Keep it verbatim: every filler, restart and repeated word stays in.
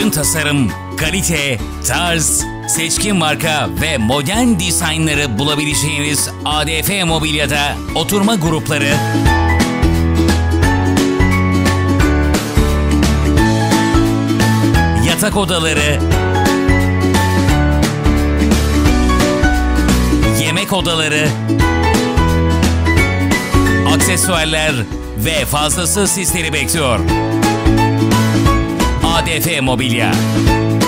Üstün tasarım, kalite, tarz, seçkin marka ve modern dizaynları bulabileceğiniz A D F Mobilya'da oturma grupları, yatak odaları, yemek odaları, aksesuarlar ve fazlası sizleri bekliyor. A D F Mobilya.